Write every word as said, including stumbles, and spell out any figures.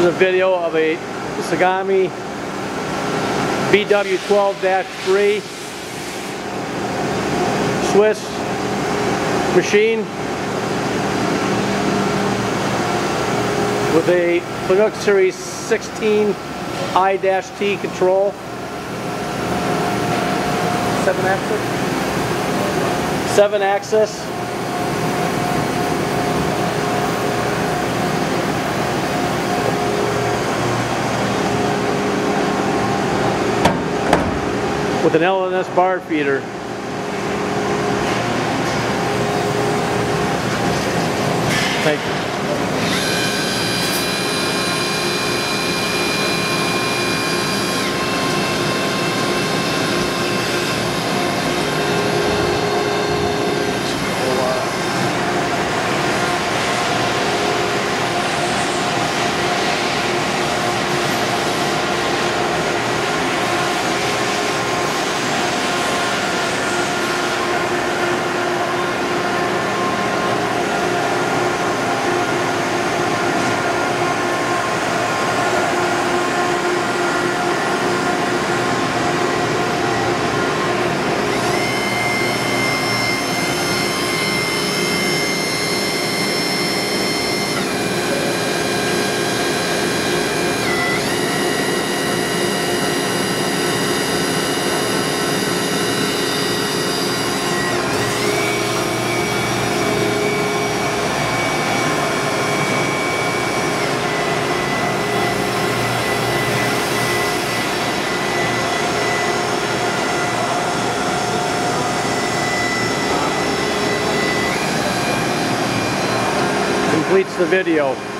This is a video of a Sagami B W twelve dash three Swiss machine with a Fanuc Series sixteen I T control. Seven axis. Seven axis. With an L N S bar feeder. Thank you. Completes the video.